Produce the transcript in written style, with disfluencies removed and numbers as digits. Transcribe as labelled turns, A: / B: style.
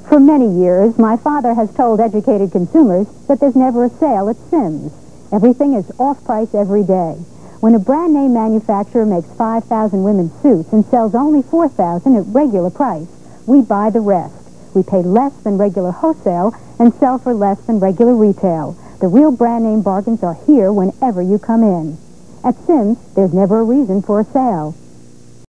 A: For many years, my father has told educated consumers that there's never a sale at Syms. Everything is off-price every day. When a brand-name manufacturer makes 5,000 women's suits and sells only 4,000 at regular price, we buy the rest. We pay less than regular wholesale and sell for less than regular retail. The real brand-name bargains are here whenever you come in. At Syms, there's never a reason for a sale.